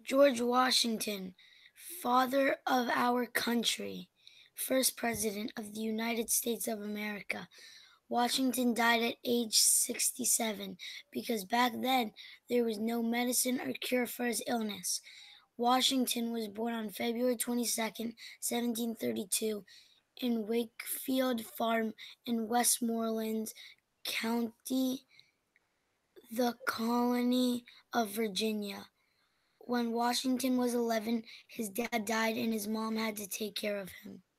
George Washington, father of our country, first president of the United States of America. Washington died at age 67 because back then there was no medicine or cure for his illness. Washington was born on February 22nd, 1732, in Wakefield Farm in Westmoreland County, the colony of Virginia. When Washington was 11, his dad died and his mom had to take care of him.